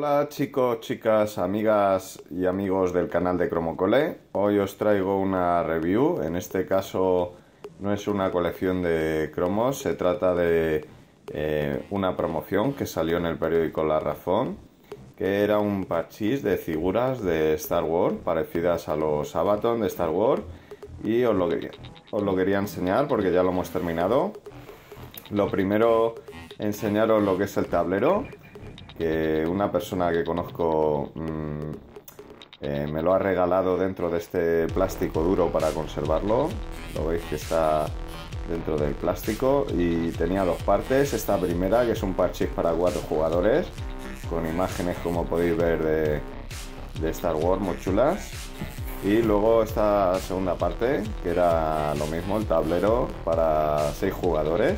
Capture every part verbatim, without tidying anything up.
Hola chicos, chicas, amigas y amigos del canal de Cromocole. Hoy os traigo una review. En este caso no es una colección de cromos, se trata de eh, una promoción que salió en el periódico La Razón, que era un parchís de figuras de Star Wars parecidas a los Abaton de Star Wars, y os lo quería, os lo quería enseñar porque ya lo hemos terminado. Lo primero, enseñaros lo que es el tablero, que una persona que conozco mmm, eh, me lo ha regalado dentro de este plástico duro para conservarlo. Lo veis que está dentro del plástico y tenía dos partes. Esta primera, que es un parchís para cuatro jugadores, con imágenes, como podéis ver, de, de Star Wars muy chulas. Y luego esta segunda parte, que era lo mismo, el tablero para seis jugadores.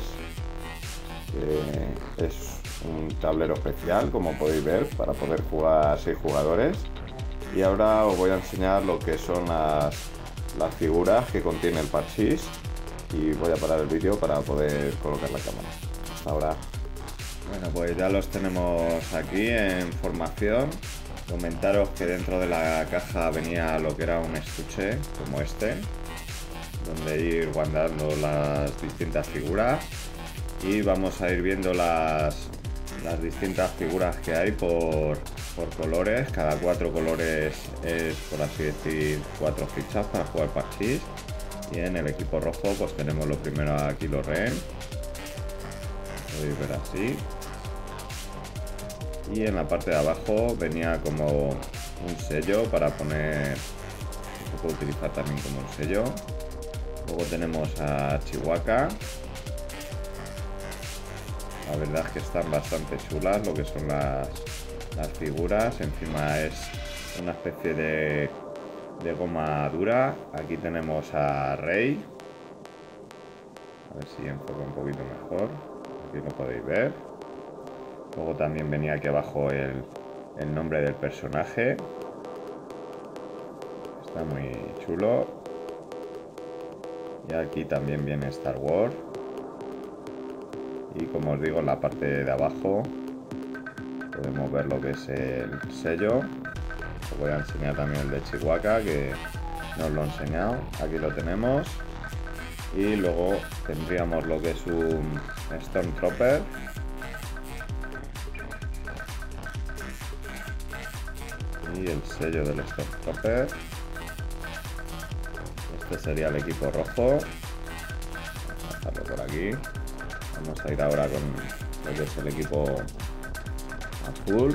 Eh, es un tablero especial, como podéis ver, para poder jugar seis jugadores. Y ahora os voy a enseñar lo que son las, las figuras que contiene el parchís, y voy a parar el vídeo para poder colocar la cámara. Hasta ahora. Bueno, pues ya los tenemos aquí en formación. Comentaros que dentro de la caja venía lo que era un estuche como este, donde ir guardando las distintas figuras, y vamos a ir viendo las, las distintas figuras que hay por, por colores. Cada cuatro colores es, por así decir, cuatro fichas para jugar parchís. Y en el equipo rojo pues tenemos lo primero a Kylo Ren, podéis ver así. Y en la parte de abajo venía como un sello para poner, se puede utilizar también como un sello. Luego tenemos a Chewbacca. La verdad es que están bastante chulas lo que son las, las figuras. Encima es una especie de, de goma dura. Aquí tenemos a Rey. A ver si enfoca un poquito mejor. Aquí lo podéis ver. Luego también venía aquí abajo el, el nombre del personaje. Está muy chulo. Y aquí también viene Star Wars. Y como os digo, en la parte de abajo podemos ver lo que es el sello. Os voy a enseñar también el de Chewbacca, que no os lo he enseñado. Aquí lo tenemos. Y luego tendríamos lo que es un Stormtrooper. Y el sello del Stormtrooper. Este sería el equipo rojo. Vamos a dejarlo por aquí. Vamos a ir ahora con lo que es el equipo azul.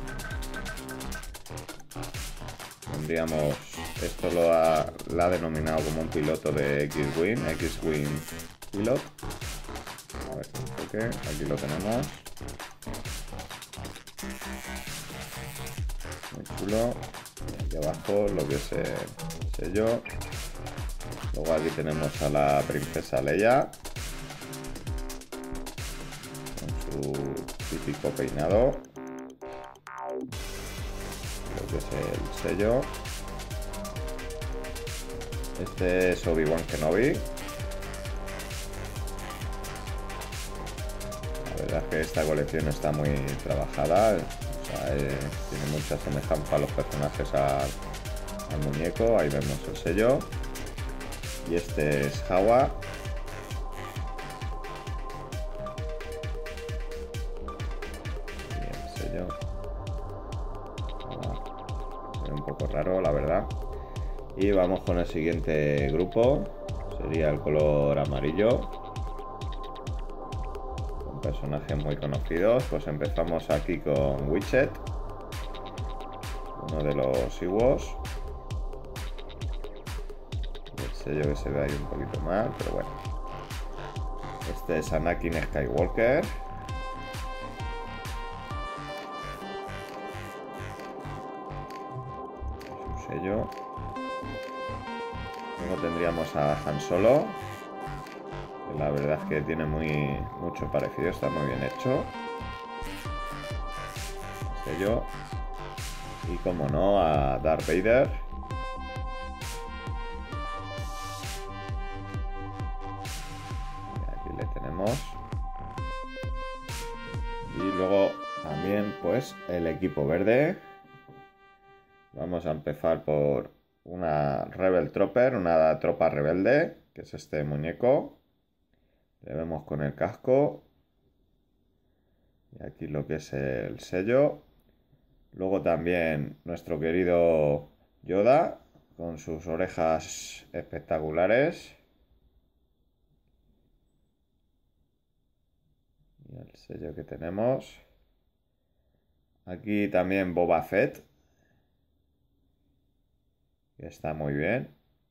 Tendríamos, esto lo ha, lo ha denominado como un piloto de X-Wing, X-Wing Pilot. A ver si enfoque, aquí lo tenemos. Muy chulo. Y aquí abajo lo que es el sello. Luego aquí tenemos a la princesa Leia, su típico peinado, lo que es el sello. Este es Obi-Wan Kenobi. La verdad es que esta colección está muy trabajada, o sea, eh, tiene mucha semejanza a los personajes al, al muñeco. Ahí vemos el sello. Y este es Jawa. Un poco raro, la verdad. Y vamos con el siguiente grupo. Sería el color amarillo, con personajes muy conocidos. Pues empezamos aquí con Widget, uno de los Ewoks. El sello que se ve ahí un poquito mal, pero bueno. Este es Anakin Skywalker. Sello. Luego tendríamos a Han Solo, que la verdad es que tiene muy mucho parecido, está muy bien hecho. Sello. Y como no, a Darth Vader. Y aquí le tenemos. Y luego también pues el equipo verde. Vamos a empezar por una Rebel Trooper, una tropa rebelde, que es este muñeco. Le vemos con el casco. Y aquí lo que es el sello. Luego también nuestro querido Yoda, con sus orejas espectaculares. Y el sello que tenemos. Aquí también Boba Fett, que está muy bien.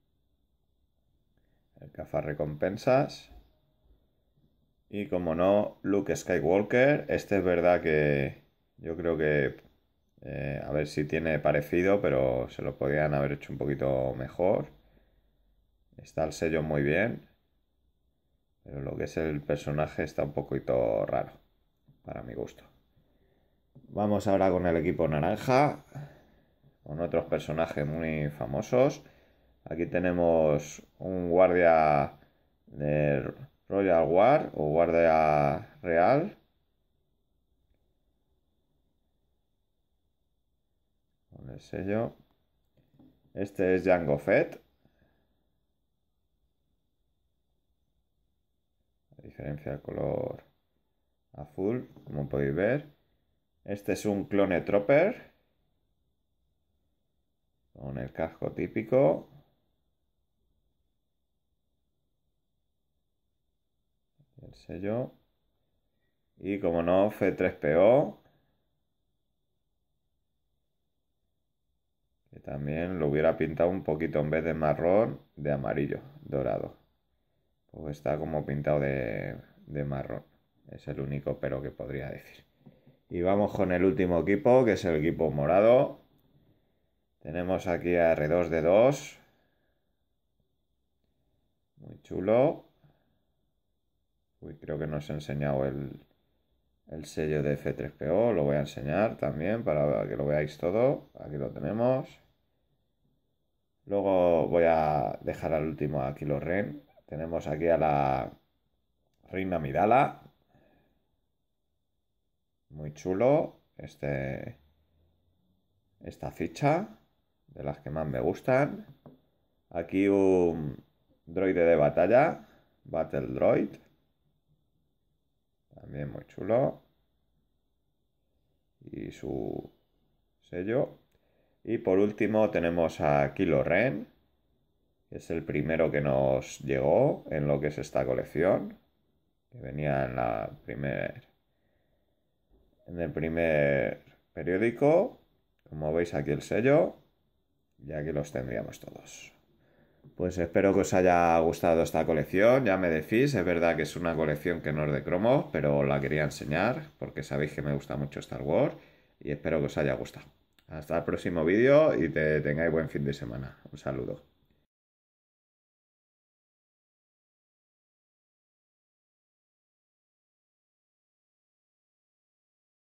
El cazarrecompensas. Y como no, Luke Skywalker. Este es verdad que yo creo que eh, a ver si tiene parecido, pero se lo podían haber hecho un poquito mejor. Está el sello muy bien, pero lo que es el personaje está un poquito raro, para mi gusto. Vamos ahora con el equipo naranja, con otros personajes muy famosos. Aquí tenemos un guardia de Royal Guard o guardia real. Con el sello. Este es Jango Fett. A diferencia del color azul, como podéis ver. Este es un Clone Trooper. Con el casco típico. El sello. Y como no, F tres P O. Que también lo hubiera pintado un poquito en vez de marrón, de amarillo, dorado. Pues está como pintado de, de marrón. Es el único pero que podría decir. Y vamos con el último equipo, que es el equipo morado. Tenemos aquí a R dos D dos. Muy chulo. Uy, creo que no os he enseñado el, el sello de F tres P O. Lo voy a enseñar también para que lo veáis todo. Aquí lo tenemos. Luego voy a dejar al último a Kylo Ren. Tenemos aquí a la Reina Amidala. Muy chulo. Este, esta ficha, de las que más me gustan. Aquí un droide de batalla, Battle Droid. También muy chulo. Y su sello. Y por último tenemos a Kylo Ren, que es el primero que nos llegó en lo que es esta colección, que venía en la primer, en el primer periódico. Como veis aquí el sello, y aquí los tendríamos todos. Pues espero que os haya gustado esta colección, ya me decís, es verdad que es una colección que no es de cromos, pero la quería enseñar porque sabéis que me gusta mucho Star Wars y espero que os haya gustado. Hasta el próximo vídeo y que tengáis buen fin de semana. Un saludo.